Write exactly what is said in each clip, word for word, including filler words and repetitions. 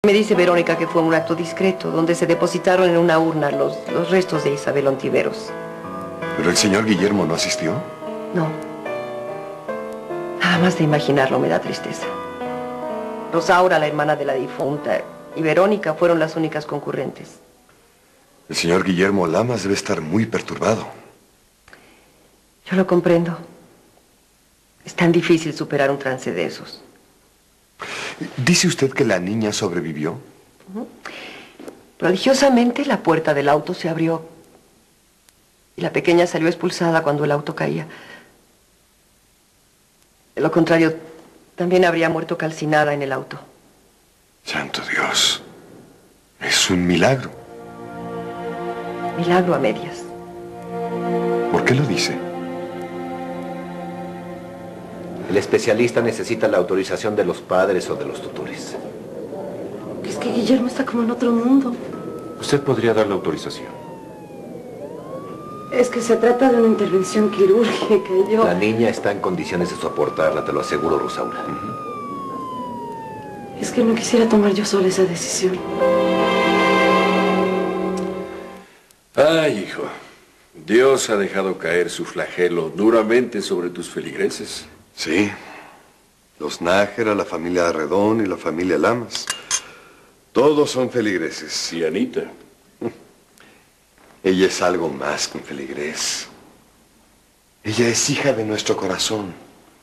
Me dice Verónica que fue un acto discreto, donde se depositaron en una urna los, los restos de Isabel Ontiveros. ¿Pero el señor Guillermo no asistió? No. Nada más de imaginarlo me da tristeza. Rosaura, la hermana de la difunta, y Verónica fueron las únicas concurrentes. El señor Guillermo Lamas debe estar muy perturbado. Yo lo comprendo. Es tan difícil superar un trance de esos. ¿Dice usted que la niña sobrevivió? Uh-huh. Prodigiosamente la puerta del auto se abrió y la pequeña salió expulsada cuando el auto caía. De lo contrario, también habría muerto calcinada en el auto. Santo Dios. Es un milagro. Milagro a medias. ¿Por qué lo dice? El especialista necesita la autorización de los padres o de los tutores. Es que Guillermo está como en otro mundo. Usted podría dar la autorización. Es que se trata de una intervención quirúrgica y yo... La niña está en condiciones de soportarla, te lo aseguro, Rosaura. Es que no quisiera tomar yo sola esa decisión. Ay, hijo. Dios ha dejado caer su flagelo duramente sobre tus feligreses. Sí. Los Nájera, la familia Arredón y la familia Lamas. Todos son feligreses. Y Anita. Ella es algo más que un feligrés. Ella es hija de nuestro corazón.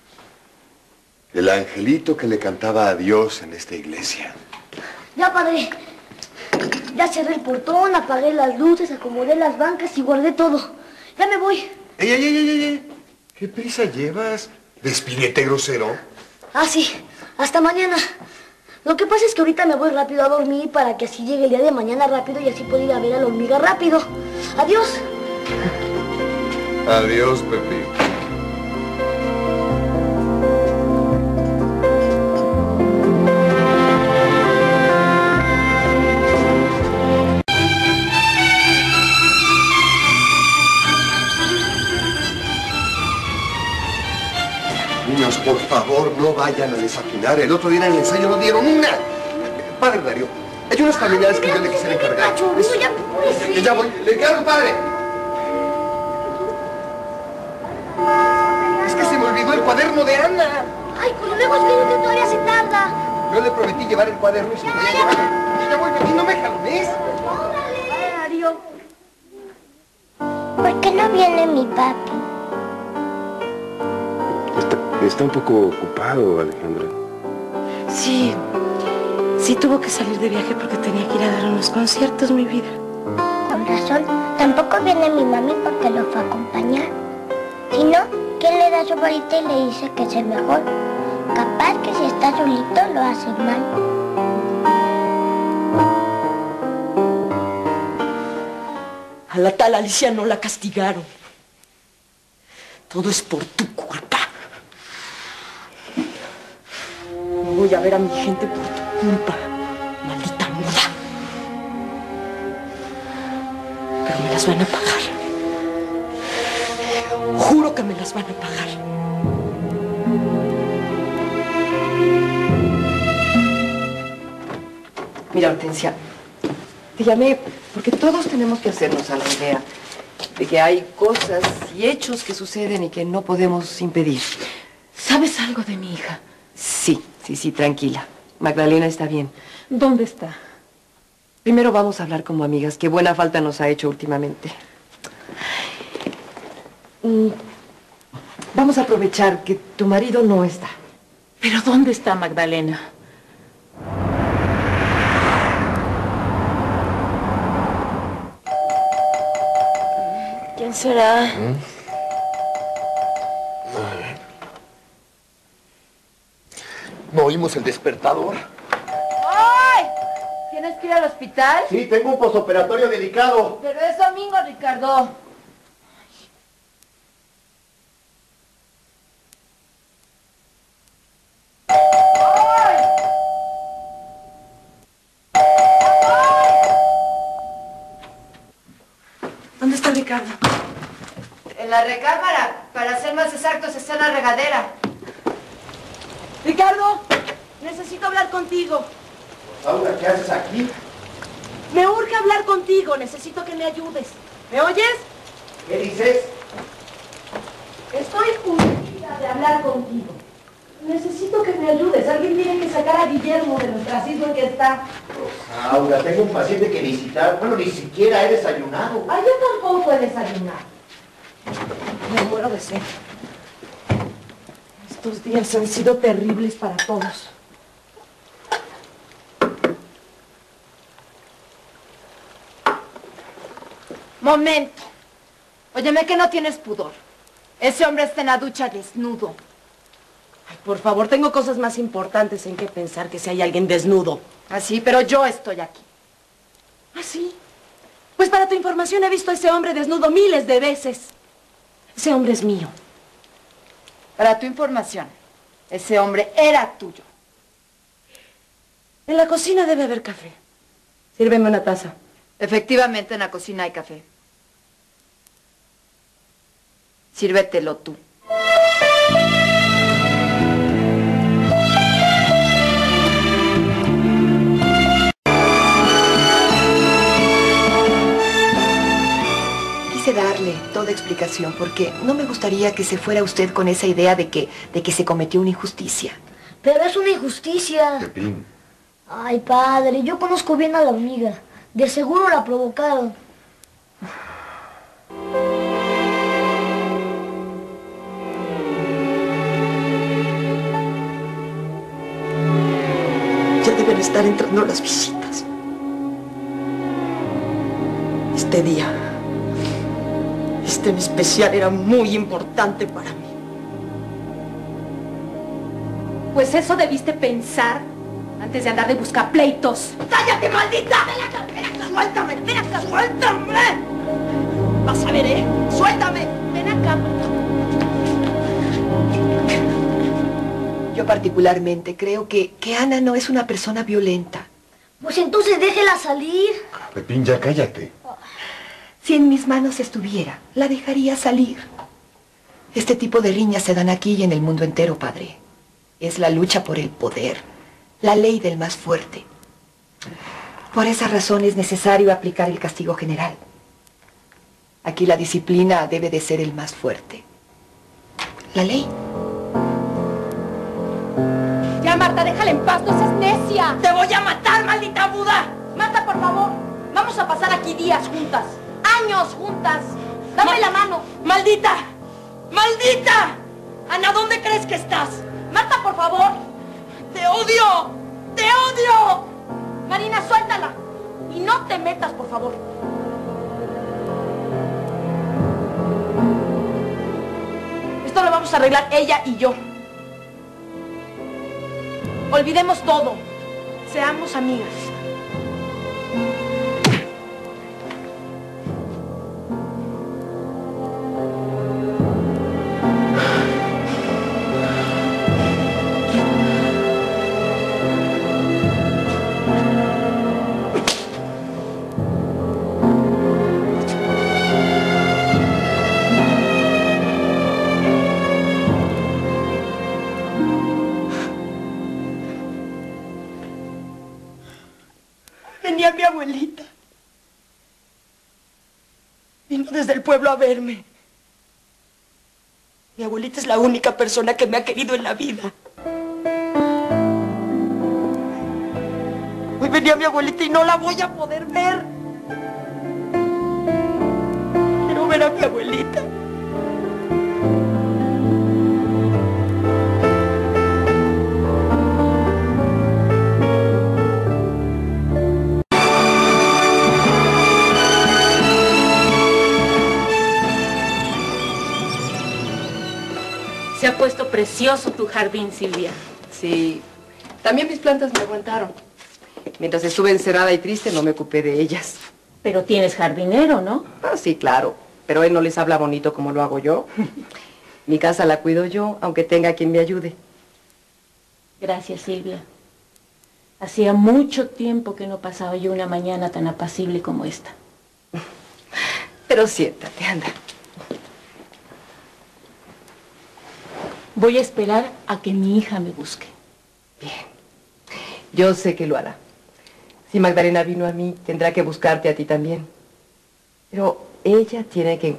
El angelito que le cantaba a Dios en esta iglesia. Ya, padre. Ya cerré el portón, apagué las luces, acomodé las bancas y guardé todo. Ya me voy. ¡Ey, ey, ey, ey, ey! ¿Qué prisa llevas? Despídete, grosero. Ah, sí. Hasta mañana. Lo que pasa es que ahorita me voy rápido a dormir para que así llegue el día de mañana rápido y así pueda ir a ver a la hormiga rápido. Adiós. Adiós, Pepi. Niños, por favor, no vayan a desafinar. El otro día en el ensayo no dieron una. Padre Darío, hay unas familiares que yo le quisiera encargar. Cachorro, ya puedes. Ya voy, le encargo, padre. Es que se me olvidó el cuaderno de Ana. Ay, pero luego es que todavía se tarda. Yo le prometí llevar el cuaderno y se lo voy a llevar. Ya voy, Pepi, no me jalones. Órale, Darío. ¿Por qué no viene mi papi? Está, está un poco ocupado, Alejandra. Sí, sí tuvo que salir de viaje porque tenía que ir a dar unos conciertos, mi vida. Con razón, tampoco viene mi mami porque lo fue a acompañar. Si no, ¿quién le da su varita y le dice que es mejor? Capaz que si está solito lo hace mal. A la tal Alicia no la castigaron. Todo es por tu culpa. No voy a ver a mi gente por tu culpa, maldita muda. Pero me las van a pagar. Juro que me las van a pagar. Mira, Hortensia, te llamé porque todos tenemos que hacernos a la idea de que hay cosas y hechos que suceden y que no podemos impedir. ¿Sabes algo de mi hija? Sí, sí, sí, tranquila. Magdalena está bien. ¿Dónde está? Primero vamos a hablar como amigas. Qué buena falta nos ha hecho últimamente. Mm, Vamos a aprovechar que tu marido no está. ¿Pero dónde está Magdalena? ¿Quién será? ¿Mm? ¿No oímos el despertador? ¡Ay! ¿Tienes que ir al hospital? Sí, tengo un posoperatorio delicado. Pero es domingo, Ricardo. ¡Ay! ¿Dónde está Ricardo? En la recámara. Para ser más exactos, está en la regadera. Ricardo, necesito hablar contigo. Laura, ¿qué haces aquí? Me urge hablar contigo. Necesito que me ayudes. ¿Me oyes? ¿Qué dices? Estoy urgida de hablar contigo. Necesito que me ayudes. Alguien tiene que sacar a Guillermo del ostracismo en que está. Laura, tengo un paciente que visitar. Bueno, ni siquiera he desayunado. Ah, yo tampoco he desayunado. Me muero de sed. Estos días han sido terribles para todos. Momento. Óyeme que no tienes pudor. Ese hombre está en la ducha desnudo. Ay, por favor, tengo cosas más importantes en que pensar que si hay alguien desnudo. Así, pero yo estoy aquí. ¿Ah, sí? Pues para tu información he visto a ese hombre desnudo miles de veces. Ese hombre es mío. Para tu información, ese hombre era tuyo. En la cocina debe haber café. Sírveme una taza. Efectivamente, en la cocina hay café. Sírvetelo tú. Quise darle toda explicación porque no me gustaría que se fuera usted con esa idea de que, de que se cometió una injusticia. Pero es una injusticia. Pepín. Ay, padre, yo conozco bien a la hormiga. De seguro la provocaron. Ya deben estar entrando las visitas. Este día, este en especial, era muy importante para mí. Pues eso debiste pensar antes de andar de buscar pleitos. ¡Cállate, maldita! ¡Ven acá, ven acá! ¡Suéltame! ¡Ven acá, suéltame! Vas a ver, ¿eh? ¡Suéltame! ¡Ven acá! Yo particularmente creo que, que Ana no es una persona violenta. Pues entonces déjela salir. Pepín, ya cállate. Si en mis manos estuviera, la dejaría salir. Este tipo de riñas se dan aquí y en el mundo entero, padre. Es la lucha por el poder, la ley del más fuerte. Por esa razón es necesario aplicar el castigo general. Aquí la disciplina debe de ser el más fuerte. La ley. Ya, Marta, déjala en paz, no seas necia. ¡Te voy a matar, maldita Buda! Marta, por favor, vamos a pasar aquí días juntas, años juntas. Dame Ma la mano. ¡Maldita! ¡Maldita! Ana, ¿dónde crees que estás? Marta, por favor. ¡Te odio! ¡Te odio! Marina, suéltala. Y no te metas, por favor. Esto lo vamos a arreglar ella y yo. Olvidemos todo. Seamos amigas. Venía mi abuelita. Vino desde el pueblo a verme. Mi abuelita es la única persona que me ha querido en la vida. Hoy venía mi abuelita y no la voy a poder ver. Quiero ver a mi abuelita. Se ha puesto precioso tu jardín, Silvia. Sí, también mis plantas me aguantaron. Mientras estuve encerrada y triste, no me ocupé de ellas. Pero tienes jardinero, ¿no? Ah, sí, claro, pero él no les habla bonito como lo hago yo. Mi casa la cuido yo, aunque tenga quien me ayude. Gracias, Silvia. Hacía mucho tiempo que no pasaba yo una mañana tan apacible como esta. Pero siéntate, anda. Voy a esperar a que mi hija me busque. Bien. Yo sé que lo hará. Si Magdalena vino a mí, tendrá que buscarte a ti también. Pero ella tiene que